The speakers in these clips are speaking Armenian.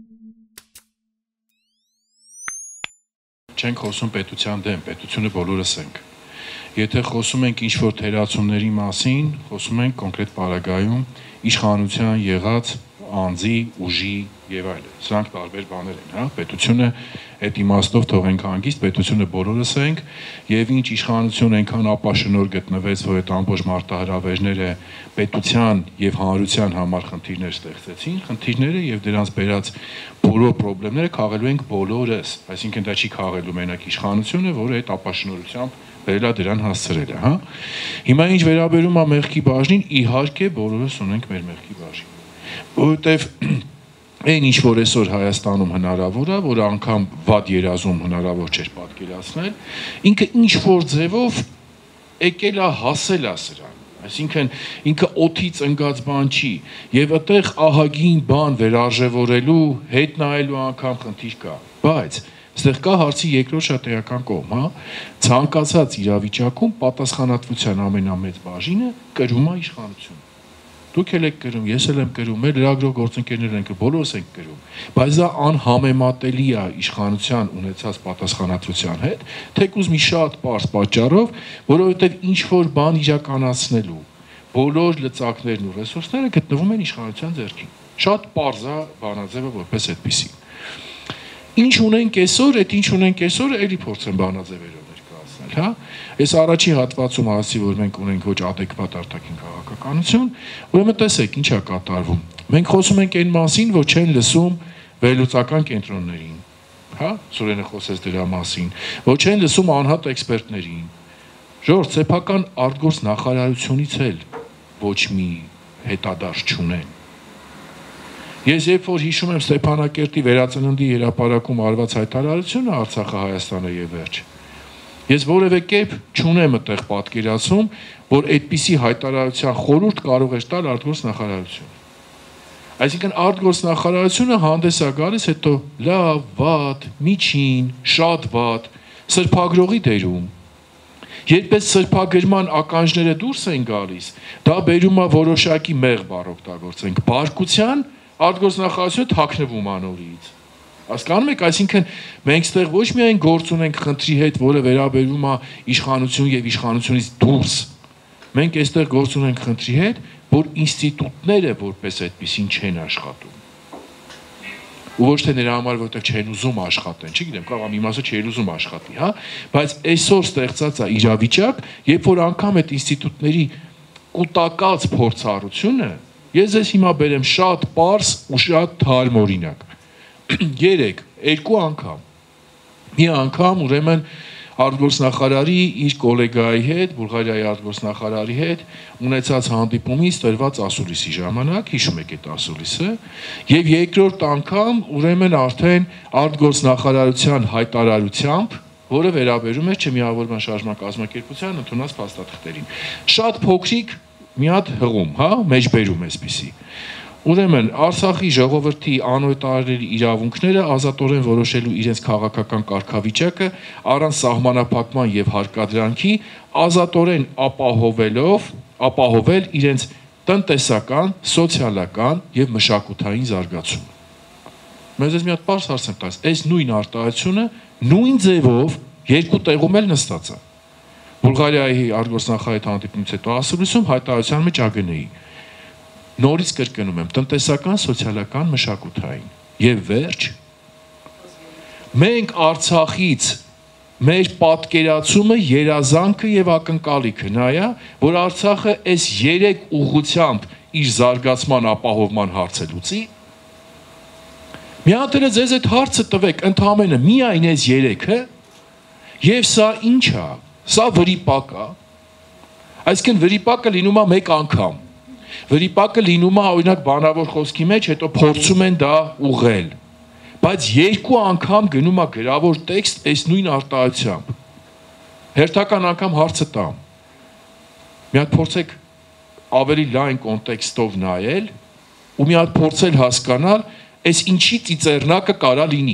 Չենք խոսում պետության դեմ, պետությունը բոլորս ենք։ Եթե խոսում ենք ինչ-որ թերացումների մասին, խոսում ենք կոնկրետ պարագայում իշխանության եղած անձի, ուժի եւ այլն։ Սրանք տարբեր բաներ են, հա։ Պետությունը այդ իմաստով թողենք հանգիստ, պետությունը բոլորս ենք եւ ինչ իշխանություն այնքան ապաշնոր գտնվեց, որ այդ ամբողջ մարտահրավերները պետության եւ հանրության համար խնդիրներ ստեղծեցին, խնդիրները եւ դրանց բերած բոլոր խնդիրները քաղելու ենք բոլորս, այսինքն դա չի քաղելու մենակ իշխանությունը, որը այդ ապաշնորությամբ բերելա դրան հասցրել է, հա։ Հիմա ինչ վերաբերում է մեղքի բաժնին, իհարկե բոլորս ունենք մեր մեղքի բաժին։ Որովհետեւ այն ինչ որ այսօր Հայաստանում հնարավոր է, որ անգամ վատ երազում հնարավոր չէր պատկերացնել, ինքը ինչ որ ձևով եկել է հասել է սրան։ Այսինքն ինքը օդից ընկած բան չի, եւ այդտեղ ահագին բան վերարժևորելու, հետ նայելու անգամ խնդիր կա, բայց այստեղ կա հարցի երկրորդ շատ էական կողմ, հա, ցանկացած իրավիճակում պատասխանատվության ամենամեծ բաժինը կրում է իշխանությունը։ Դուք եք կրում, ես էլ եմ կրում, մեր լրագրող գործընկերներն են կրում, բոլորս ենք կրում, բայց դա անհամեմատելի է իշխանության ունեցած պատասխանատվության հետ, թեկուզ մի շատ պարզ պատճառով, որովհետև ինչ-որ բան իրականացնելու բոլոր լծակներն ու ռեսուրսները գտնվում են իշխանության ձեռքին։ Շատ պարզ է բանաձևը որպես այդպիսի։ Ինչ ունենք այսօր, այդ ինչ ունենք այսօր, էլի փորձեմ բանաձևերով ներկայացնել, հա։ Այս առաջին հատվածում ասի, որ մենք ունենք ոչ adekvat արտաքին քաղաքականություն, ուրեմն տեսեք ինչ է կատարվում։ Մենք խոսում ենք այն մասին, որ չեն լսում վերլուծական կենտրոններին, հա, Սուրենը խոսեց դրա մասին, որ չեն լսում անհատ էքսպերտներին։ Ժողովուրդ, սեփական արտգործ նախարարությունից էլ ոչ մի հետադարձ չունեն։ Ես երբ որ հիշում եմ Ստեփանակերտի վերածննդի հրապարակում արված հայտարարությունը Արցախը, Հայաստանը եւ վերջ, ես որևէ կերպ չունեմ այդտեղ պատկերացում, որ այդպիսի հայտարարության խորհուրդ կարող է տալ արտգործ նախարարությունը։ Այսինքն արտգործ նախարարությունը հանդես է գալիս հետո լավ, վատ, միջին, շատ վատ, սրբագրողի դերում։ Երբ այս սրբագրման ականջները դուրս են գալիս, դա բերում է որոշակի մեղմ օգտագործենք բարկության, արտգործ նախարարությունը թաքնվում անորից։ Հասկանում եք, այսինքն մենք ստեղ ոչ միայն գործ ունենք խնդրի հետ, որը վերաբերում է իշխանություն եւ իշխանությունից դուրս։ Մենք այստեղ գործ ունենք խնդրի հետ, որ ինստիտուտները որպես այդպեսին չեն աշխատում։ Ու ոչ թե նրա համար, որտեղ չեն ուզում աշխատեն, չգիտեմ, կարող է մի մասը չեն ուզում աշխատի, հա, բայց այսօր ստեղծած է իրավիճակ, երբ որ անգամ այդ ինստիտուտների կուտակած փորձառությունը, ես ձեզ հիմա բերեմ շատ պարզ ու շատ թարմ օրինակ։ 2 անգամ։ Մի անգամ ուրեմն արտգործնախարարի իր գոլեգայի հետ, Բուլղարիայի արտգործնախարարի հետ ունեցած հանդիպումից տրված ասուլիսի ժամանակ, հիշում եք այդ ասուլիսը, եւ երկրորդ անգամ ուրեմն արդեն արտգործնախարարության հայտարարությամբ, որը վերաբերում է Չմիավորման շարժման կազմակերպության ընդունած փաստաթղթերին։ Շատ փոքրիկ մի հատ հղում, հա, մեջբերում էսպիսի։ Ուրեմն Արցախի ժողովրդի անօյտարների իրավունքները ազատորեն որոշելու իրենց քաղաքական կարգավիճակը առանց սահմանափակման եւ հարկադրանքի ազատորեն ապահովել իրենց տնտեսական, սոցիալական եւ մշակութային զարգացումը։ Մեզ ես մի հատ պարզ հարց եմ տալիս, այս նույն արտահայտությունը նույն ձևով երկու տեղում էլ նստած է։ Բուլղարիայի արտգործնախարարի հանդիպումից հետո ասուլիսում հայտարարության մեջ ԱԳՆ-ի նորից կրկնում եմ, տնտեսական, սոցիալական, մշակութային եւ վերջ մենք Արցախից մեր պատկերացումը, երազանքը եւ ակնկալիքը նա է, որ Արցախը այս 3 ուղղությամբ իր զարգացման ապահովման հարցը լուծի։ Մի հատ էլ ձեզ այդ հարցը տվեք, ընդհանրապես միայն այս 3-ը եւ սա ինչ է։ Սա վրիպակ է։ Այսինքն վրիպակը լինում է մեկ անգամ։ Վրիպակը լինում է օրինակ բանավոր խոսքի մեջ, հետո փորձում են դա ուղղել։ Բայց 2 անգամ գնում է գրավոր տեքստ այս նույն արտահայտությամբ։ Հերթական անգամ հարցը տամ։ Մի հատ փորձեք ավելի լայն կոնտեքստով նայել ու մի հատ փորձել հասկանալ, այս ինչի ծիծեռնակը կարա լինի։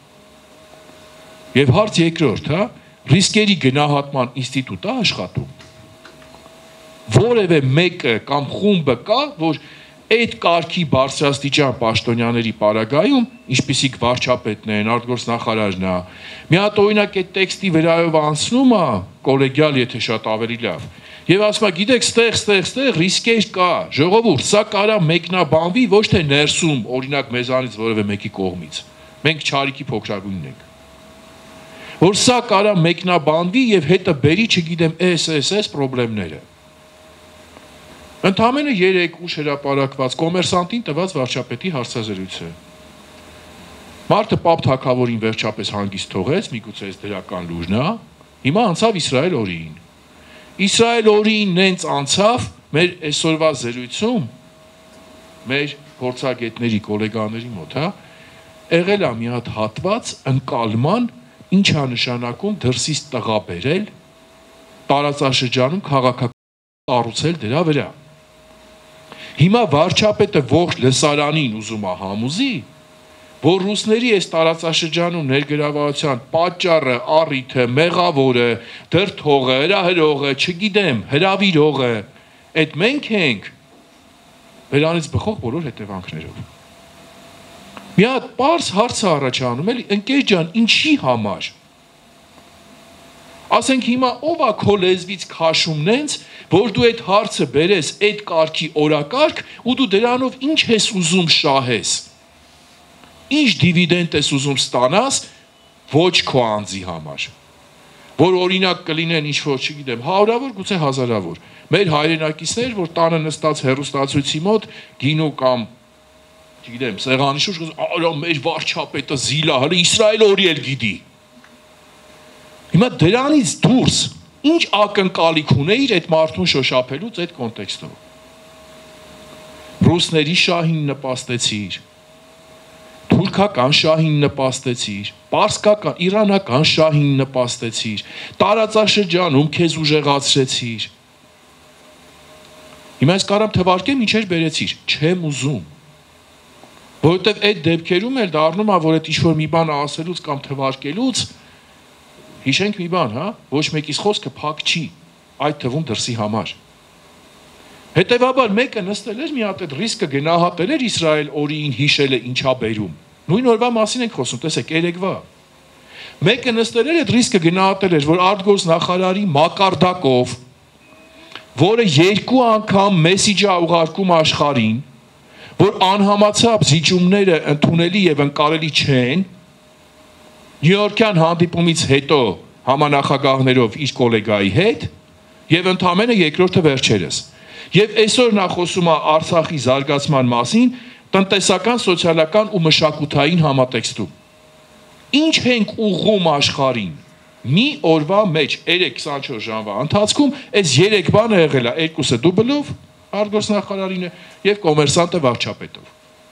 Եվ հարց երկրորդ, հա, ռիսկերի գնահատման ինստիտուտ է աշխատում։ Որևէ մեկը կամ խումբը կա, որ Այդ կարգի բարձրաստիճան պաշտոնյաների պարագայում, ինչպիսիք վարչապետն են, արտգործնախարարն է, մի հատ օրինակ այդ տեքստի վրայով անցնում է, կոլեգիալ, եթե շատ ավելի լավ, եւ ասում է, գիտեք, ստեղ ռիսկեր կա, ժողովուրդ, սա կարա մեկնաբանվի ոչ թե ներսում, օրինակ մեզանից որևէ մեկի կողմից, մենք չարիքի փոքրագույնն ենք, որ սա կարա մեկնաբանվի եւ հետը բերի, չգիտեմ, այս պրոբլեմները։ Ընդամենը 3 ուշ հրապարակված կոմերսանտին տված վարչապետի հարցազրույցը։ Մարդը Պապ թագավորին վերջապես հանգիստ թողեց, միգուցե այս դրական լուրն է, հիմա անցավ Իսրայել օրին։ Իսրայել օրին նենց անցավ մեր այսօրվա զրույցում, մեր փորձագետների, գոլեգաների մոտ, հա, եղել է մի հատ հատված ընկալման, ինչ է նշանակում դրսից տղա բերել, տարածաշրջանում քաղաքական կառուցել դրա վրա։ Հիմա վարչապետը ողջ լսարանին ուզում է համոզի, որ ռուսների այս տարածաշրջանում ներգրավվածության պատճառը, առիթը, մեղավորը, դրդողը, հրահրողը, չգիտեմ, հրավիրողը, այդ մենք ենք, վրանից բխող բոլոր հետևանքներով։ Մի հատ պարզ հարց է առաջանում, էլի, ընկեր ջան, ինչի համար։ Ասենք հիմա ով է քո լեզվից քաշում նենց, որ դու այդ հարցը բերես այդ կարգի օրակարգ ու դու դրանով ինչ ես ուզում շահես, ինչ դիվիդենդ ես ուզում ստանաս ոչ քո անձի համար, որ օրինակ կլինեն ինչ-որ, չգիտեմ, հարյուրավոր, գուցե հազարավոր, մեր հայրենակիցներ, որ տանը նստած հեռուստացույցի մոտ գինու կամ, չգիտեմ, սեղանի շուրջ, արա մեր վարչապետը զիլա, հələ Իսրայել օրի էլ գիտի։ Հիմա դրանից դուրս ինչ ակնկալիք ունեիր այդ մարդուն շոշափելուց այդ կոնտեքստով։ Ռուսների շահին նպաստեցիր, թուրքական շահին նպաստեցիր, պարսկական, իրանական շահին նպաստեցիր, տարածաշրջանում քեզ ուժեղացրեցիր։ Հիմա ես կարամ թվարկեմ ինչեր բերեցիր, չեմ ուզում։ Որովհետև այդ դեպքերում էլ դառնում է, որ այդ ինչ-որ մի բան ասելուց կամ թվարկելուց հիշենք մի բան, հա, ոչ մեկիս խոսքը փակ չի, այդ թվում դրսի համար։ Հետևաբար մեկը նստել էր մի հատ այդ ռիսկը գնահատել էր Իսրայել օրին հիշելը ինչա բերում։ Նույն օրվա մասին ենք խոսում, տեսեք, երեկվա։ Մեկը նստել էր այդ ռիսկը գնահատել էր, որ արտգործնախարարի մակարդակով, որը 2 անգամ մեսիջ է ուղարկում աշխարհին, որ անհամաչափ զիջումները ընդունելի եւ ընկալելի չեն, Նյույորքյան հանդիպումից հետո համանախագահներով իր կոլեգայի հետ եւ ընդամենը երկրորդը վերջերս։ Եվ այսօր նա խոսում է Արցախի զարգացման մասին տնտեսական, սոցիալական ու մշակութային համատեքստում։ Ինչ ենք ուղղում աշխարհին։ Մի օրվա մեջ 3-24 ժամվա ընթացքում այս 3 բանը եղել է, 2-ը դուբլով, արտգործնախարարին եւ կոմերսանտը վարչապետով։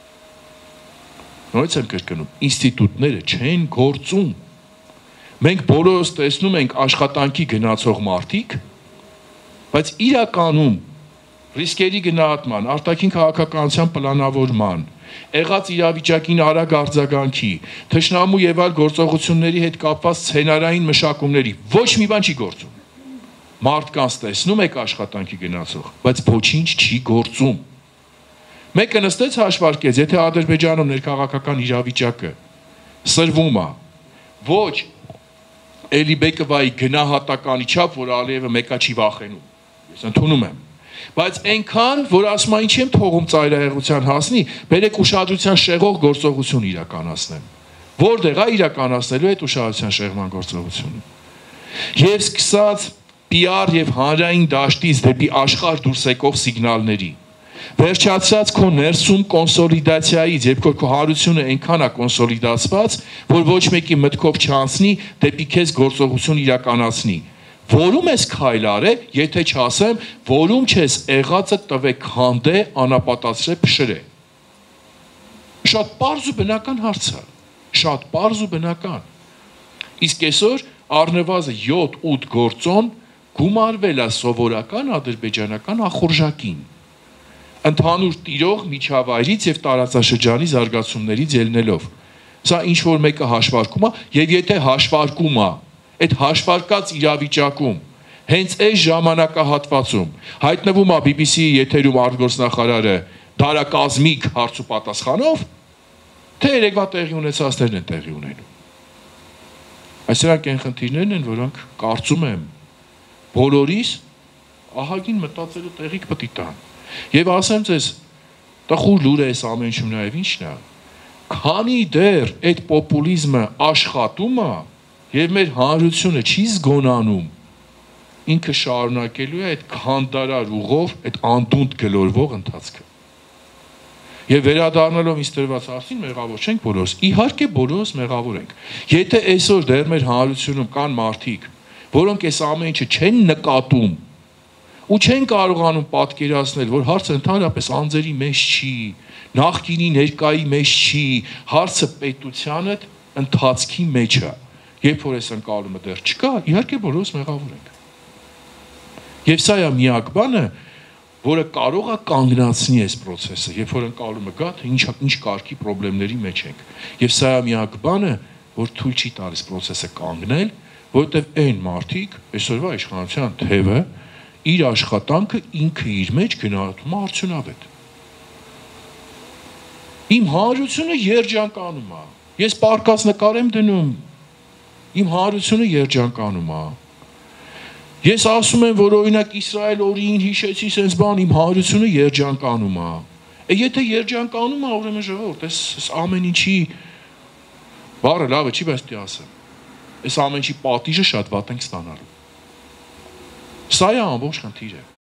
Նորից եմ կրկնում, ինստիտուտները չեն գործում։ Մենք բոլորս տեսնում ենք աշխատանքի գնացող մարդիկ, բայց իրականում ռիսկերի գնահատման, արտաքին քաղաքականության պլանավորման, եղած իրավիճակին արագ արձագանքի, թշնամու եւ այլ գործողությունների հետ կապված սցենարային մշակումների ոչ մի բան չի գործում։ Մարդկանց տեսնում եք աշխատանքի գնացող, բայց ոչինչ չի գործում։ Մեկը նստեց հաշվարկեց, եթե Ադրբեջանում ներքաղաքական իրավիճակը սրվում է, ոչ Էլիբեկովայի գնահատականի չափ, որ Ալիևը մեկա չի վախենում, ես ընդունում եմ, բայց այնքան, որ ասում է ինչ եմ թողում ծայրահեղության հասնի, բերեք ուշադրության շեղող գործողություն իրականացնեմ, որտեղ է իրականացնելու այդ ուշադրության շեղման գործողությունը։ Եվ սկսած PR եւ հանրային դաշտից դեպի աշխարհ դուրս եկող սիգնալների վերջացած քո ներսում կոնսոլիդացիայից, երբ քո հարությունը այնքան է կոնսոլիդացված, որ ոչ մեկի մտքով չանցնի դեպի քեզ գործողություն իրականացնի։ Որում ես քայլ արել, եթե չասեմ, որում չես եղածը տվեք հանդե, անապատացրե, փշրե։ Շատ պարզ ու բնական հարց է, շատ պարզ ու բնական։ Իսկ այսօր առնվազն 7-8 գործոն գումարվել է սովորական ադրբեջանական ախորժակին։ Ընդհանուր տիրող միջավայրից եւ տարածաշրջանի զարգացումներից ելնելով։ Սա ինչ որ մեկը հաշվարկում է, եւ եթե հաշվարկում է, այդ հաշվարկած իրավիճակում հենց այս ժամանակահատվածում հայտնվում է BBC-ի եթերում արտգործնախարարը դարակազմիկ հարց ու պատասխանով, թե երեկվա տեղի ունեցածներն են տեղի ունենում։ Այս սրանք այն խնդիրներն են, որոնք կարծում եմ բոլորիս ահագին մտածելու տեղիք պետք է տան։ Եվ ասեմ ձեզ, տխուր լուր է այս ամեն ինչում նաև ինչն է, քանի դեռ այդ պոպուլիզմը աշխատում է եւ մեր հանրությունը չի զգոնանում, ինքը շարունակելու է այդ քանդարար ուղով այդ անդունդ գլորվող ընթացքը։ Եվ վերադառնալով ինձ տրված հարցին, մեղավոր չենք բոլորս, իհարկե բոլորս մեղավոր ենք։ Եթե այսօր դեռ մեր հանրությունում կան մարդիկ, որոնք այս ամեն ինչը չեն նկատում ու չեն կարողանում պատկերացնել, որ հարցը ընդհանրապես անձերի մեջ չի, նախկինի ներկայի մեջ չի, հարցը պետությանը ընթացքի մեջ է։ Երբ որ այս ընկալումը դեռ չկա, իհարկե բոլորս մեղավոր ենք։ Եվ սա է միակ բանը, որը կարող է կանգնացնի այս process-ը, երբ որ ընկալումը գա, թե ինչ կարգի խնդիրների մեջ ենք։ Եվ սա է միակ բանը, որ թույլ չի տալիս process-ը կանգնել, որովհետև այն մարդիկ, այսօրվա իշխանության թևը, իր աշխատանքը ինքը իր մեջ գնահատում է արդյունավետ։ Իմ հանրությունը երջանկանում է։ Ես պարկած նկար եմ դնում, իմ հանրությունը երջանկանում է։ Ես ասում եմ, որ օրինակ Իսրայել օրին հիշեցի sense բան, իմ հանրությունը երջանկանում է։ Եթե երջանկանում է, ուրեմն ժողովուրդ, այս ամեն ինչի բառը լավ է, չի, բայց դե ասեմ։ Այս ամեն ինչի պատիժը շատ վատ ենք ստանալու։ Սա է ամբողջ խնդիրը։